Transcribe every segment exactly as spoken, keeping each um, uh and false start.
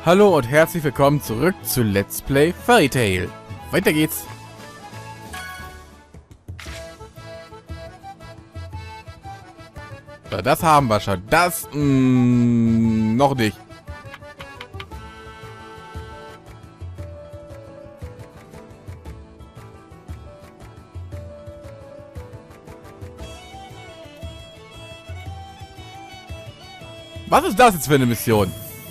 Hallo und herzlich willkommen zurück zu Let's Play Fairy Tail. Weiter geht's. So, das haben wir schon. Das mh, noch nicht. Was ist das jetzt für eine Mission?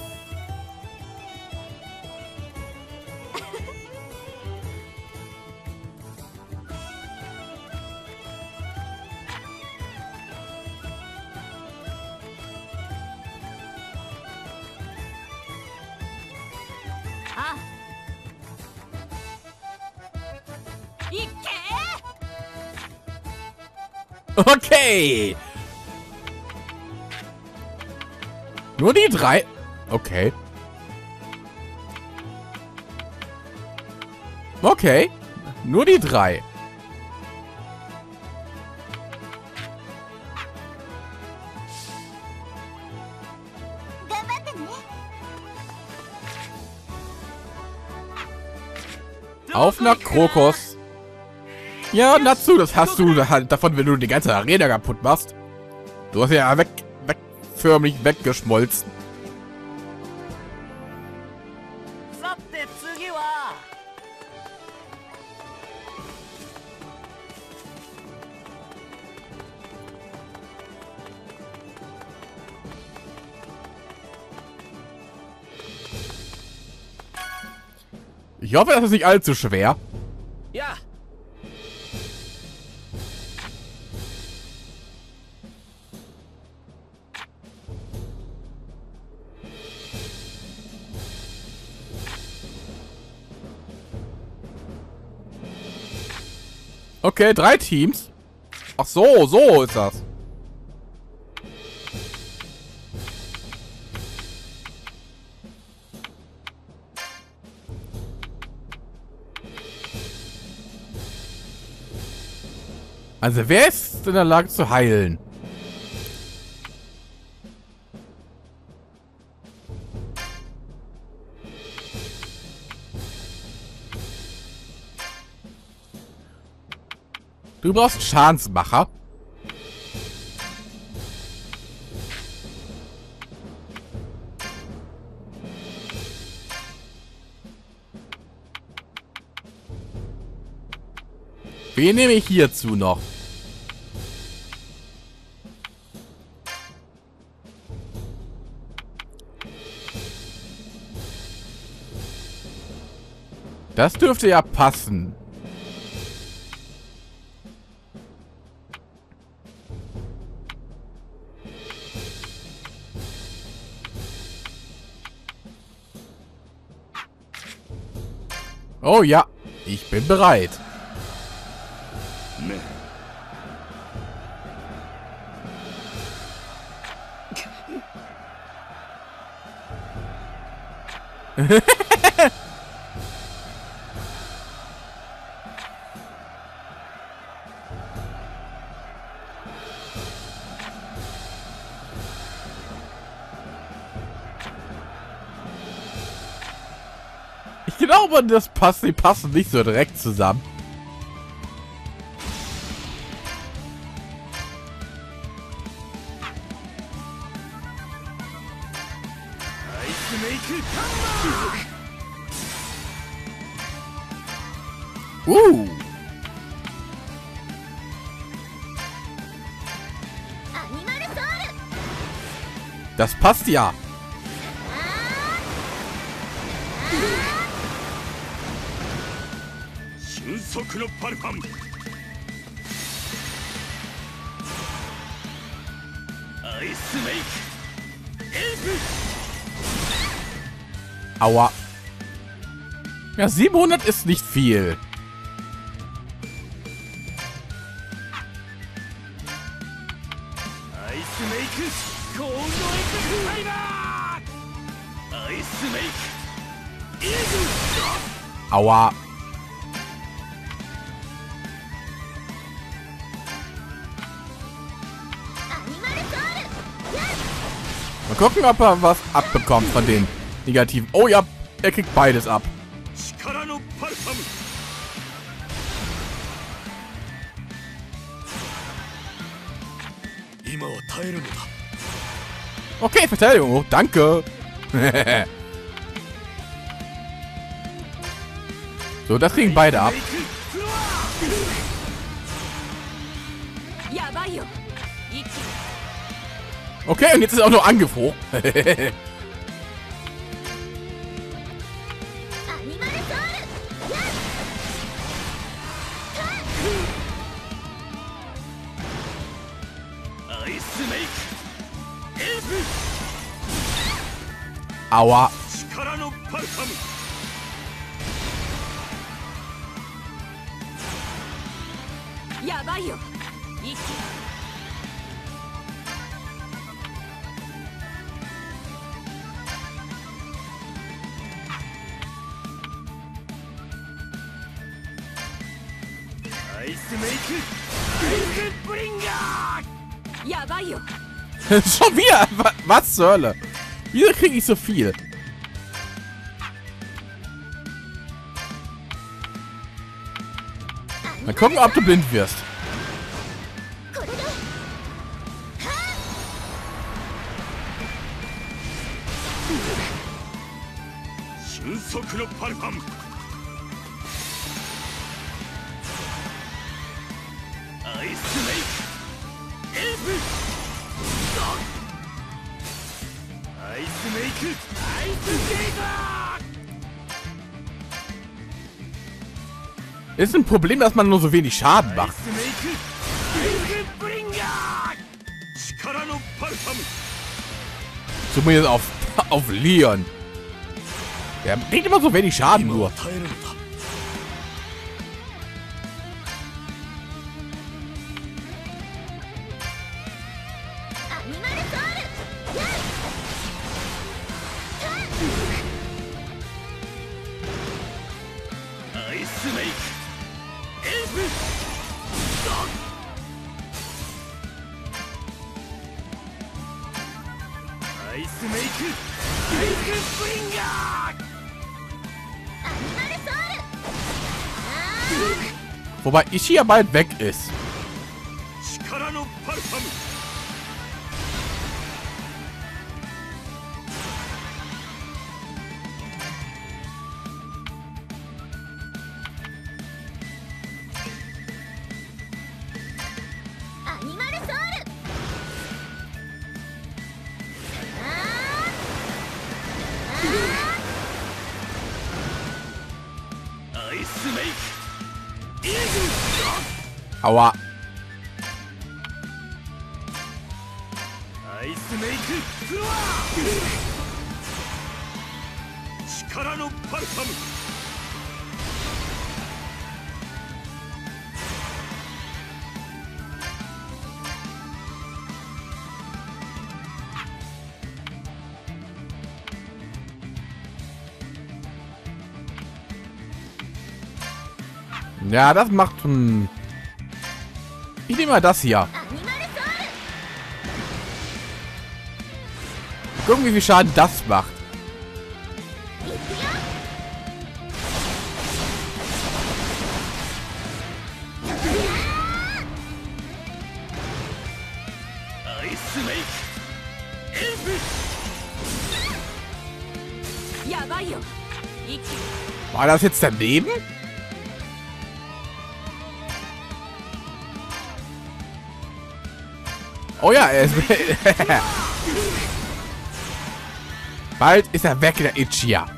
Okay. Nur die drei. Okay. Okay. Nur die drei. Auf nach Krokos. Ja, Natsu, das hast du halt davon, wenn du die ganze Arena kaputt machst. Du hast ja weg, weg, förmlich weggeschmolzen. Ich hoffe, das ist nicht allzu schwer. Ja. Okay, drei Teams. Ach so, so ist das. Also wer ist in der Lage zu heilen? Du brauchst Schadensmacher. Wen nehme ich hierzu noch? Das dürfte ja passen. Oh ja, ich bin bereit. Ich glaube, das passt, die passen nicht so direkt zusammen. Uh. Das passt ja. Aua. Ja, siebenhundert ist nicht viel. Aua. Mal gucken, ob er was abbekommt von den negativen. Oh ja, er kriegt beides ab. Okay, Verteidigung. Oh, danke. So, das kriegen beide ab. Okay, und jetzt ist auch noch Angriff hoch. Aua. Schon wieder? Was zur Hölle? Wieso kriege ich so viel? Mal gucken, ob du blind wirst. Ist ein Problem, dass man nur so wenig Schaden macht. Zumindest auf, auf Leon. Der bringt immer so wenig Schaden nur. Wobei ich hier bald weg ist. Aua. Ja, das macht ein... Ich nehme mal das hier. Gucken, wie viel Schaden das macht. War das jetzt daneben? Oh ja, er ist... Bald ist er weg, der Ichia.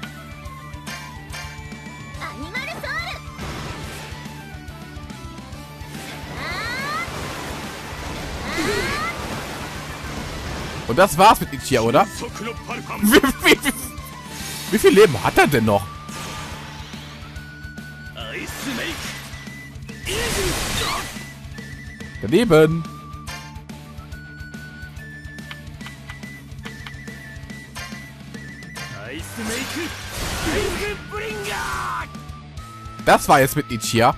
Und das war's mit Ichia, oder? Wie, wie, wie, wie viel Leben hat er denn noch? Daneben. Das war jetzt mit Ichia.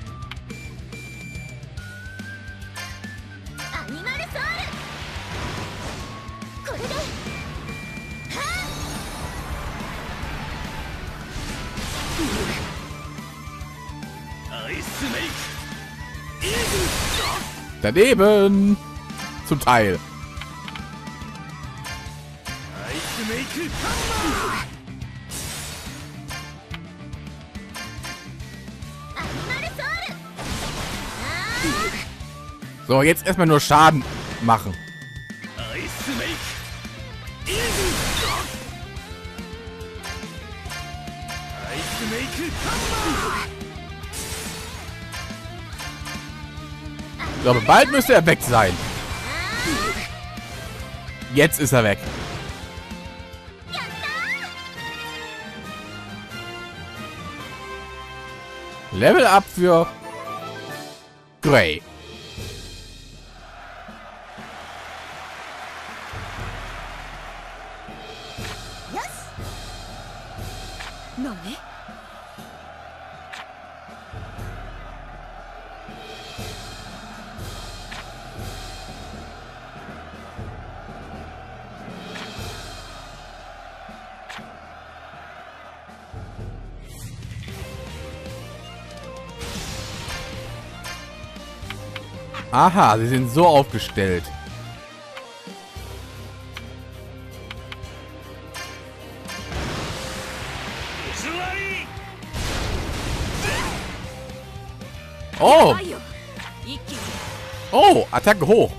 Daneben. Zum Teil. So, jetzt erstmal nur Schaden machen. Ich glaube, bald müsste er weg sein. Jetzt ist er weg. Level up für Gray. Aha, sie sind so aufgestellt. Oh! Oh, Attacke hoch.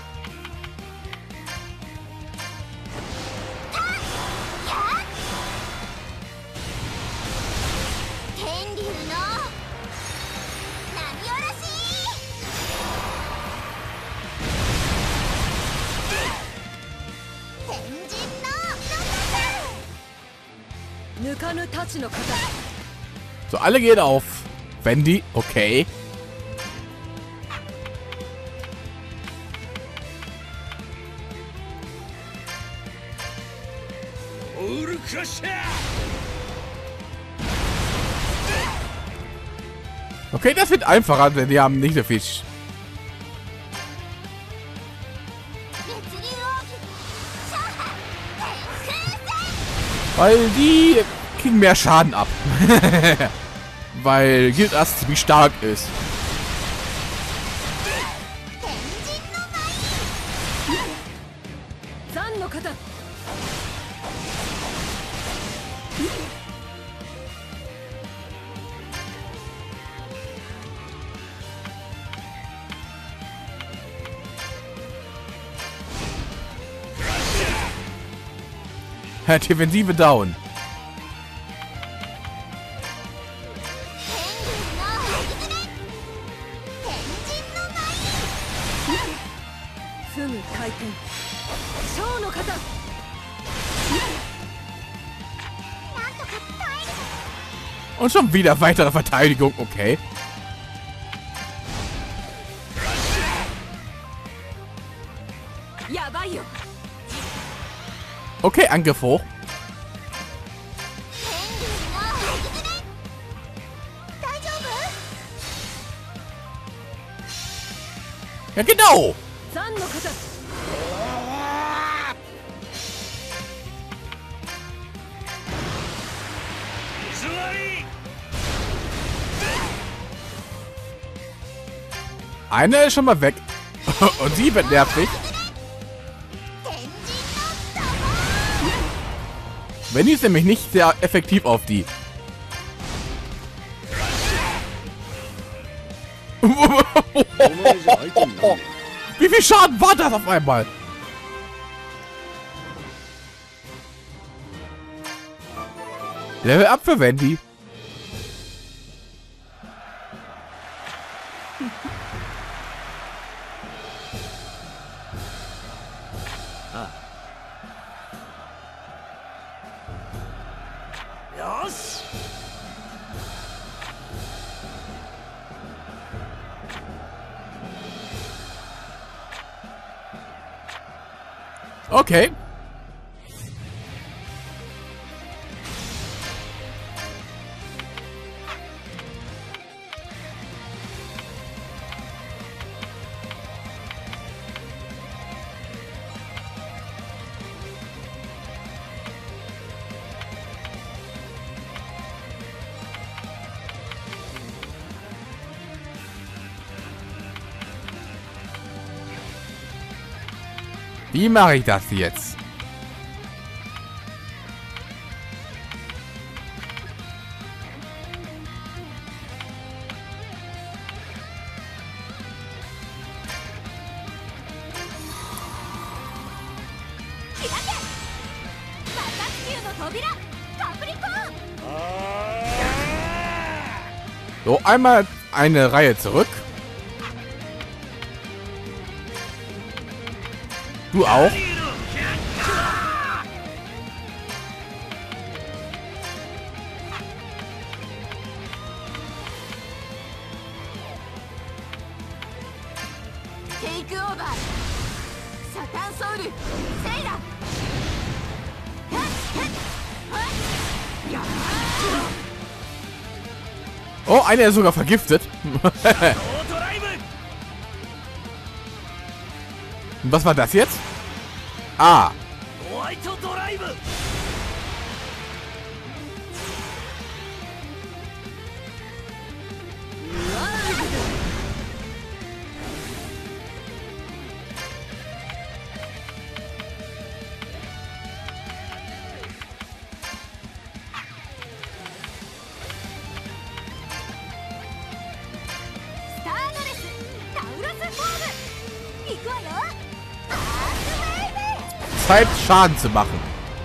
So, alle gehen auf Wendy. Okay. Okay, das wird einfacher, denn die haben nicht so viel. Sch Weil die kriegen mehr Schaden ab. Weil Gildas ziemlich stark ist. Defensive down. Und schon wieder weitere Verteidigung, okay. Okay, Angriff hoch. Ja, genau. Einer ist schon mal weg. Und sie wird nervig. Wenn die ist nämlich nicht sehr effektiv auf die. Wie viel Schaden war das auf einmal? Level up für Wendy. Okay. Wie mache ich das jetzt? So, einmal eine Reihe zurück. Du auch. Oh, einer ist sogar vergiftet. Was war das jetzt? Ah. Zeit, Schaden zu machen.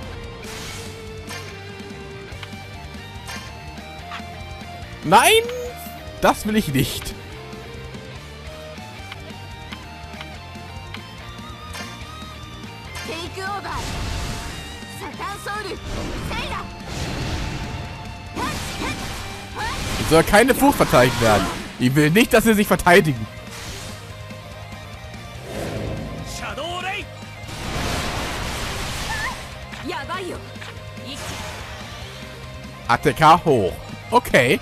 Nein, das will ich nicht. Es soll keine Furcht verteidigt werden. Ich will nicht, dass sie sich verteidigen. A T K hoch. Okay.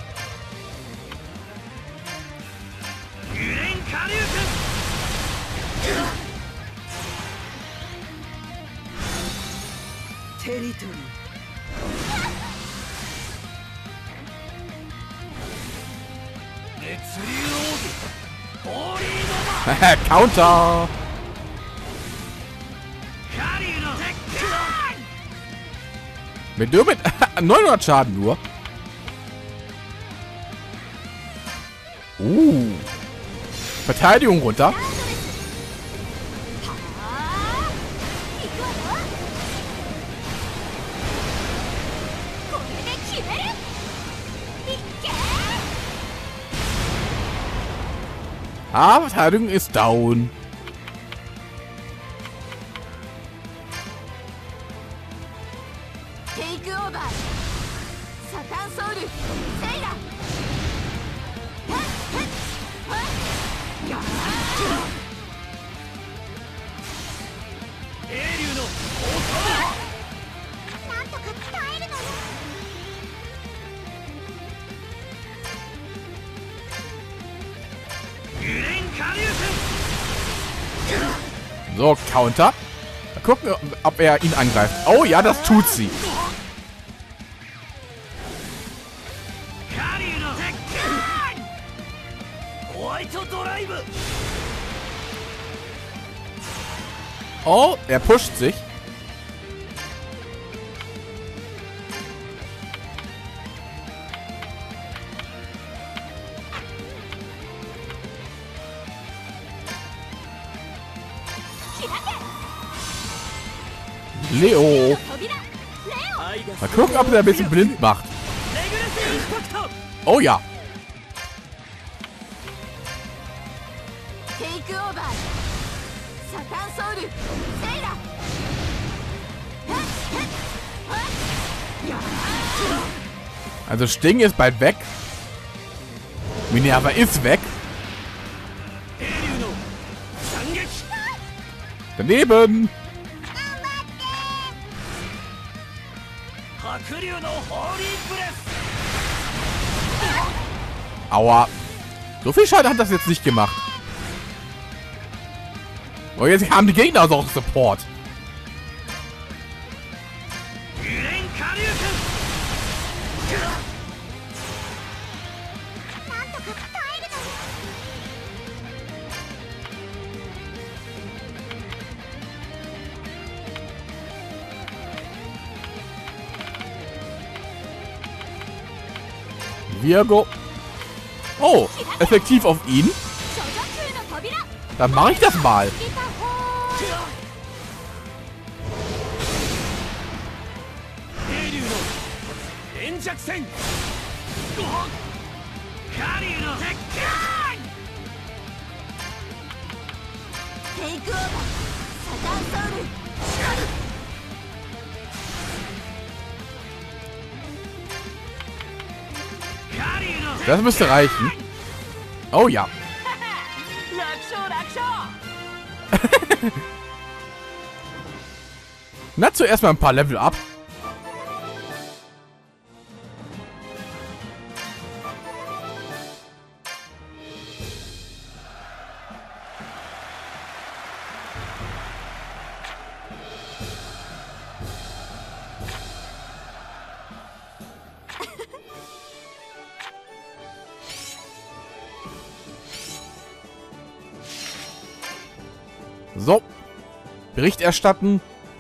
Counter. Mit nur mit neunhundert Schaden nur. Uh. Verteidigung runter. Ah, Verteidigung ist down. So, Counter. Mal gucken, ob er ihn angreift. Oh ja, das tut sie. Oh, er pusht sich. Leo. Mal gucken, ob er ein bisschen blind macht. Oh ja. Also Sting ist bald weg. Minerva ist weg. Daneben. Aua. So viel Schaden hat das jetzt nicht gemacht. Oh, jetzt haben die Gegner also auch Support. Virgo. Oh, effektiv auf ihn. Dann mache ich das mal. Das müsste reichen. Oh ja. Na, zuerst mal ein paar Level up. So. Bericht erstatten.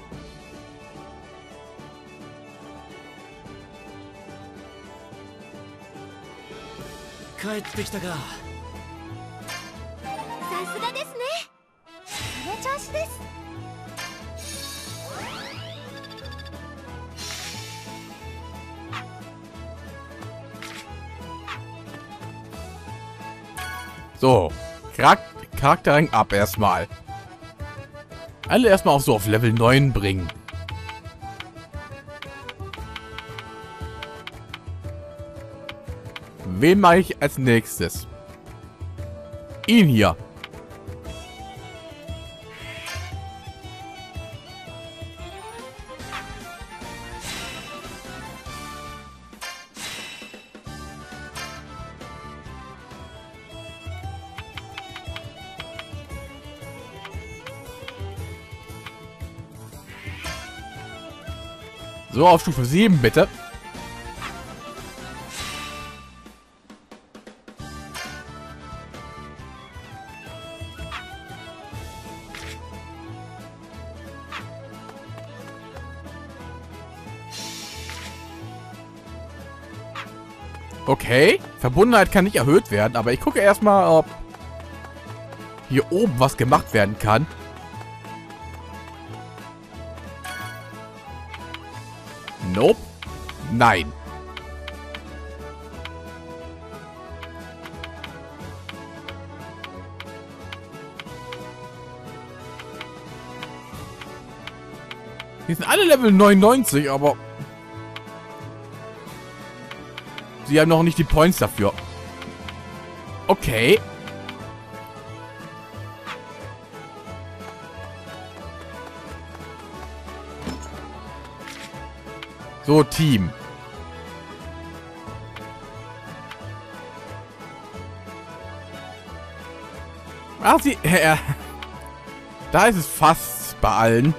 So. Charak Charakterrang ab erstmal. Alle erstmal auch so auf Level neun bringen. Wen mache ich als nächstes? Ihn hier. So, auf Stufe sieben, bitte. Okay, Verbundenheit kann nicht erhöht werden, aber ich gucke erstmal, ob hier oben was gemacht werden kann. Nope. Nein. Die sind alle Level neunundneunzig, aber sie haben noch nicht die Points dafür. Okay. So, Team. Ach, sie... Äh, da ist es fast bei allen.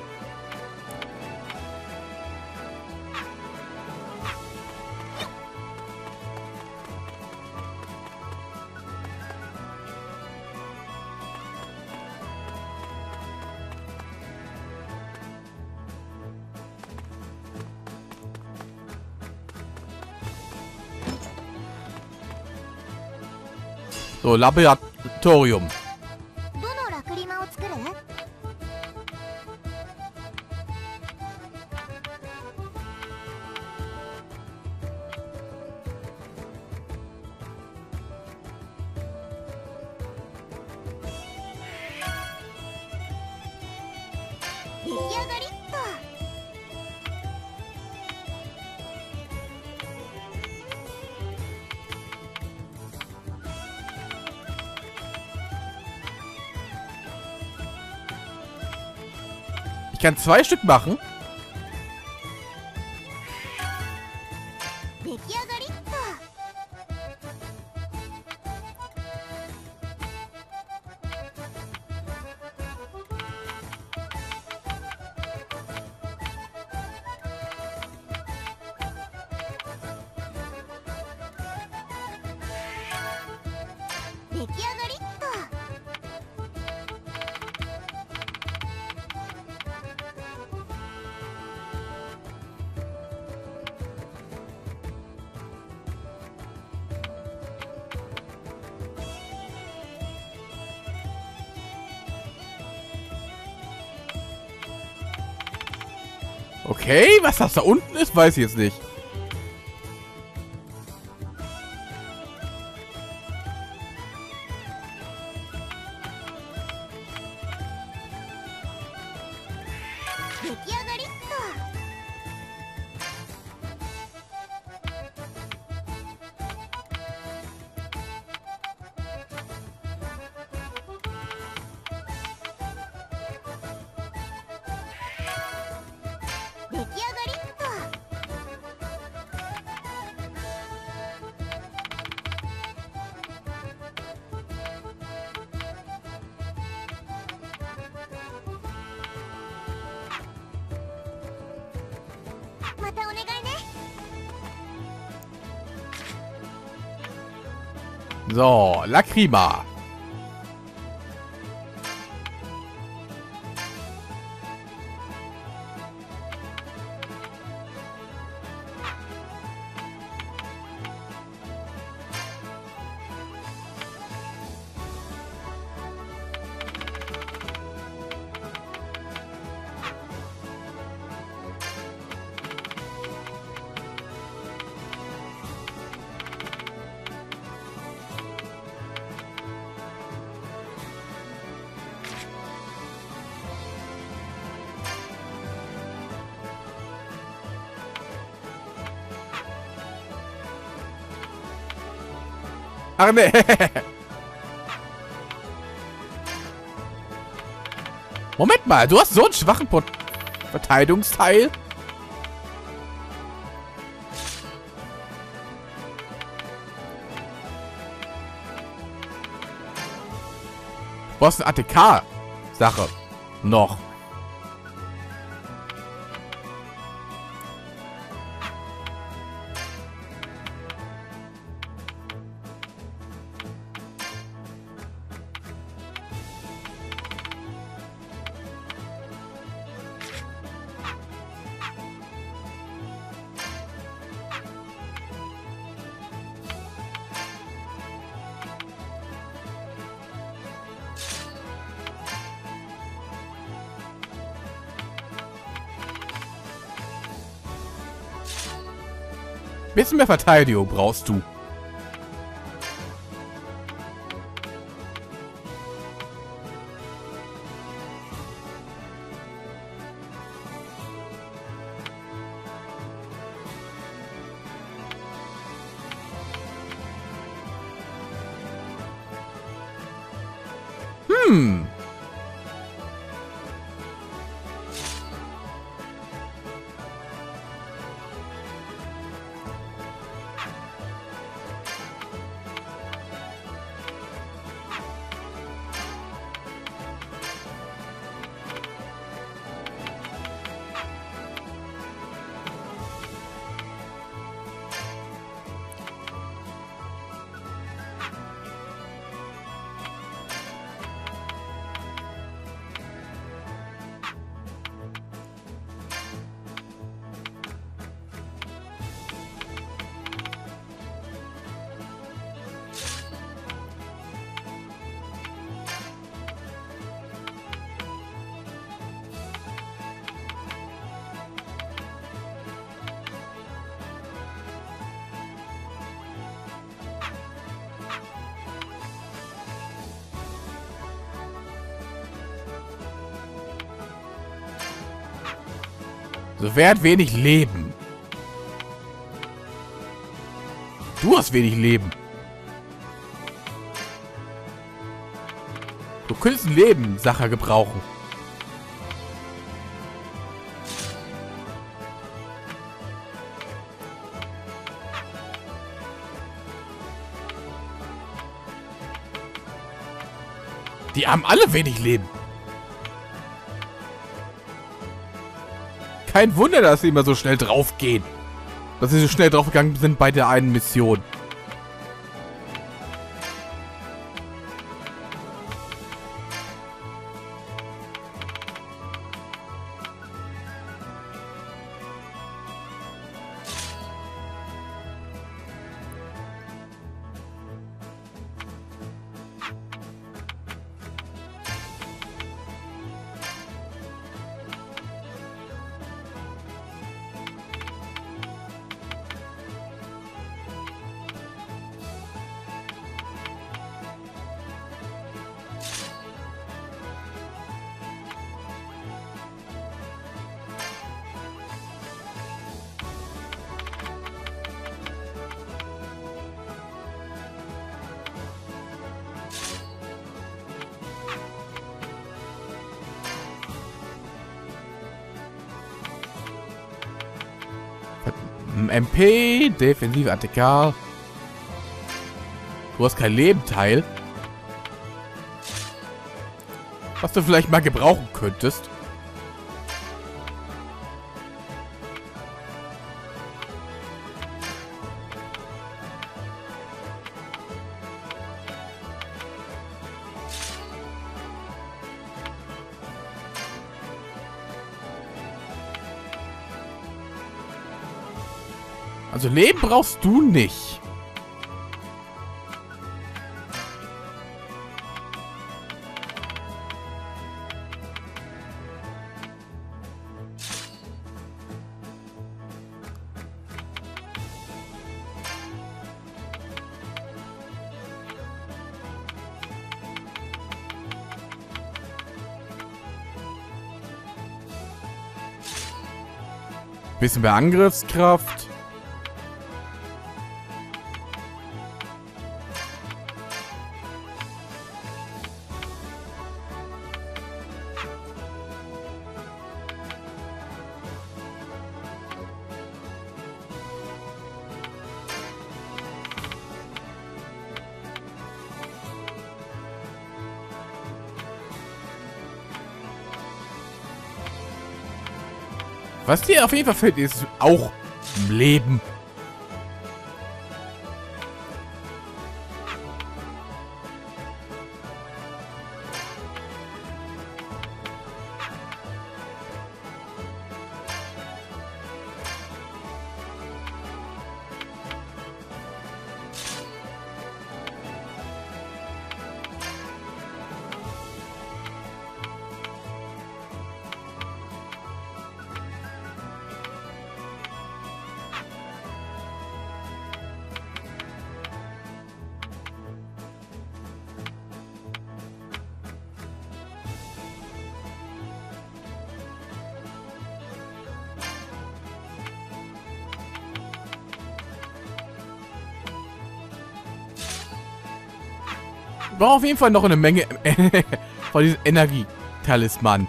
So, Laboratorium. Ich kann zwei Stück machen. Okay, was das da unten ist, weiß ich jetzt nicht. So, Lacrima. Ach nee. Moment mal, du hast so einen schwachen Pot Verteidigungsteil? Du hast eine A T K-Sache. Noch. Bisschen mehr Verteidigung brauchst du. Hm. So, wer hat wenig Leben? Du hast wenig Leben. Du könntest ein Leben, Sache gebrauchen. Die haben alle wenig Leben. Kein Wunder, dass sie immer so schnell draufgehen. Dass sie so schnell draufgegangen sind bei der einen Mission. M P, defensive Attikal. Du hast kein Leben, Teil. Was du vielleicht mal gebrauchen könntest. Also Leben brauchst du nicht. Bisschen mehr Angriffskraft. Was dir auf jeden Fall fehlt, ist auch Leben. Ich brauche auf jeden Fall noch eine Menge von diesem Energie-Talisman.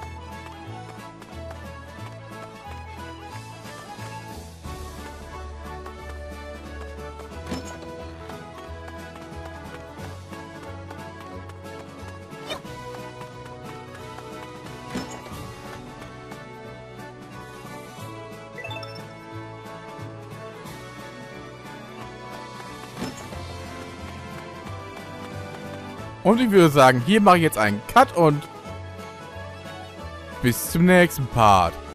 Und ich würde sagen, hier mache ich jetzt einen Cut und bis zum nächsten Part.